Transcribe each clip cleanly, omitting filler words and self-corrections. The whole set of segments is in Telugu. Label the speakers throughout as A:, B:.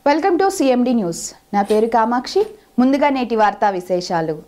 A: Welcome to CMD news. నా పేరు కామాక్షి. ముందుగా నేటి వార్తా విశేషాలు.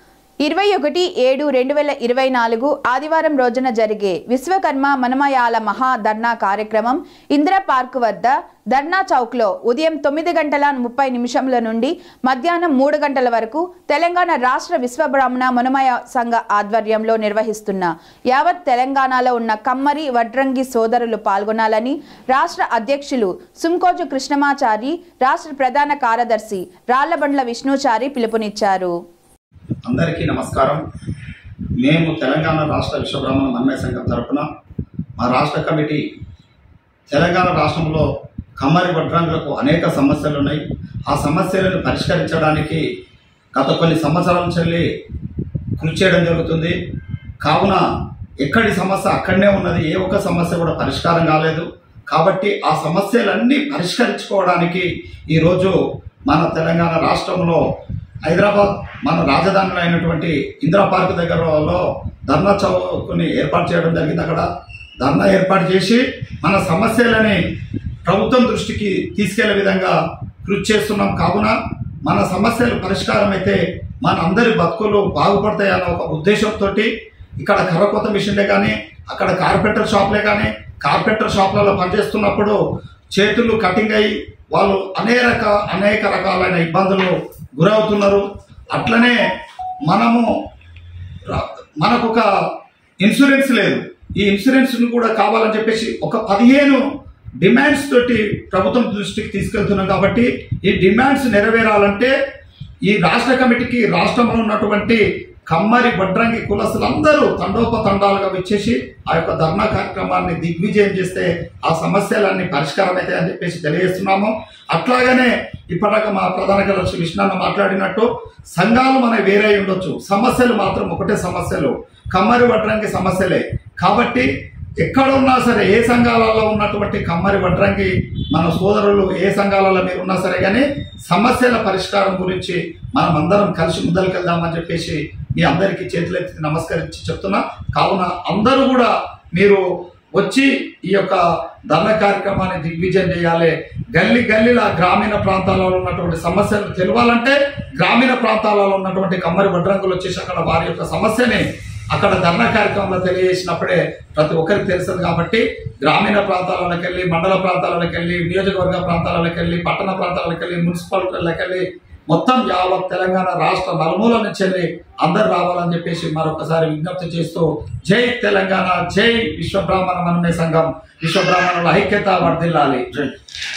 A: 21/7/2024 ఆదివారం రోజున జరిగే విశ్వకర్మ మనమయాల మహా ధర్నా కార్యక్రమం ఇందిరా పార్క్ వద్ద ధర్నా చౌక్లో ఉదయం 9:30 నుండి మధ్యాహ్నం 3 గంటల వరకు తెలంగాణ రాష్ట్ర విశ్వబ్రాహ్మణ మనమయ సంఘ ఆధ్వర్యంలో నిర్వహిస్తున్న యావత్ తెలంగాణలో ఉన్న కమ్మరి వడ్రంగి సోదరులు పాల్గొనాలని రాష్ట్ర అధ్యక్షులు సుంకోజు కృష్ణమాచారి, రాష్ట్ర ప్రధాన కార్యదర్శి రాళ్లబండ్ల విష్ణుచారి పిలుపునిచ్చారు.
B: అందరికీ నమస్కారం. మేము తెలంగాణ రాష్ట్ర విశ్వబ్రాహ్మణ మనమయ సంఘం తరఫున మా రాష్ట్ర కమిటీ తెలంగాణ రాష్ట్రంలో కమ్మరి వడ్రంగులకు అనేక సమస్యలు ఉన్నాయి. ఆ సమస్యలను పరిష్కరించడానికి గత కొన్ని సంవత్సరాల నుంచి కృషి చేయడం జరుగుతుంది. కావున ఎక్కడి సమస్య అక్కడనే ఉన్నది, ఏ ఒక్క సమస్య కూడా పరిష్కారం కాలేదు. కాబట్టి ఆ సమస్యలన్నీ పరిష్కరించుకోవడానికి ఈరోజు మన తెలంగాణ రాష్ట్రంలో హైదరాబాద్ మన రాజధానిలో అయినటువంటి ఇందిరా పార్క్ దగ్గరలో ధర్నా చౌక్ని ఏర్పాటు చేయడం జరిగింది. అక్కడ ధర్నా ఏర్పాటు చేసి మన సమస్యలని ప్రభుత్వం దృష్టికి తీసుకెళ్లే విధంగా కృషి చేస్తున్నాం. కావున మన సమస్యలు పరిష్కారం అయితే మన అందరి బతుకులు బాగుపడతాయన్న ఒక ఉద్దేశంతో ఇక్కడ కర్రకోత మిషన్లే కానీ, అక్కడ కార్పెంటర్ షాప్లే కానీ, కార్పెంటర్ షాప్లలో పనిచేస్తున్నప్పుడు చేతులు కటింగ్ అయ్యి వాళ్ళు అనేక రకాలైన ఇబ్బందులు గురవుతున్నారు. అట్లనే మనకు ఒక ఇన్సూరెన్స్ లేదు. ఈ ఇన్సూరెన్స్ కూడా కావాలని చెప్పేసి ఒక 15 డిమాండ్స్ తోటి ప్రభుత్వం దృష్టికి తీసుకెళ్తున్నాం. కాబట్టి ఈ డిమాండ్స్ నెరవేరాలంటే ఈ రాష్ట్ర కమిటీకి రాష్ట్రంలో ఉన్నటువంటి కమ్మరి వడ్రంగి కులస్తులందరూ తండోపతండాలుగా వచ్చేసి ఆ యొక్క ధర్నా కార్యక్రమాన్ని దిగ్విజయం చేస్తే ఆ సమస్యలన్నీ పరిష్కారం అవుతాయని చెప్పేసి తెలియజేస్తున్నాము. అట్లాగనే ఇప్పటిదాకా మా ప్రధాన కార్యదర్శి విష్ణన్న మాట్లాడినట్టు సంఘాలు మనకి వేరే ఉండొచ్చు, సమస్యలు మాత్రం ఒకటే సమస్యలు, కమ్మరి వడ్రంగి సమస్యలే. కాబట్టి ఎక్కడ ఉన్నా సరే, ఏ సంఘాలలో ఉన్నటువంటి కమ్మరి వడ్రంగి మన సోదరులు ఏ సంఘాలలో మీరు ఉన్నా సరే కానీ సమస్యల పరిష్కారం గురించి మనం అందరం కలిసి ముందరికెళ్దామని చెప్పేసి మీ అందరికీ చేతులెత్తి నమస్కరించి చెప్తున్నా. కావున అందరూ కూడా మీరు వచ్చి ఈ యొక్క ధర్నా కార్యక్రమాన్ని దిగ్విజయం చేయాలి. గల్లీల గ్రామీణ ప్రాంతాలలో ఉన్నటువంటి సమస్యలు తెలవాలంటే గ్రామీణ ప్రాంతాలలో ఉన్నటువంటి కమ్మరి వడ్రంగులు వచ్చేసి అక్కడ వారి యొక్క సమస్యని అక్కడ ధర్నా కార్యక్రమంలో తెలియజేసినప్పుడే ప్రతి ఒక్కరికి తెలుస్తుంది. కాబట్టి గ్రామీణ ప్రాంతాలకు వెళ్ళి, మండల ప్రాంతాలకు వెళ్ళి, నియోజకవర్గ ప్రాంతాలకు వెళ్ళి, పట్టణ ప్రాంతాలకు వెళ్ళి, మున్సిపాలిటీలకు వెళ్ళి మొత్తం యావత్ తెలంగాణ రాష్ట్ర నలుమూల నుంచి వెళ్ళి అందరు రావాలని చెప్పేసి మరొకసారి విజ్ఞప్తి చేస్తూ జై తెలంగాణ, జై విశ్వబ్రాహ్మణ మనమయ సంఘం, విశ్వబ్రాహ్మణుల ఐక్యత వర్ధిల్లాలి. జై.